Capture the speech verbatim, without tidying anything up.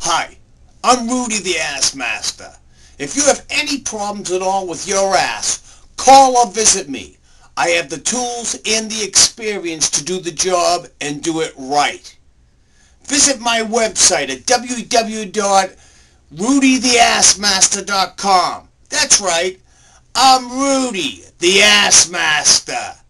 Hi, I'm Rudy the Ass Master. If you have any problems at all with your ass, call or visit me. I have the tools and the experience to do the job and do it right. Visit my website at w w w dot rudy the ass master dot com. That's right, I'm Rudy the Ass Master.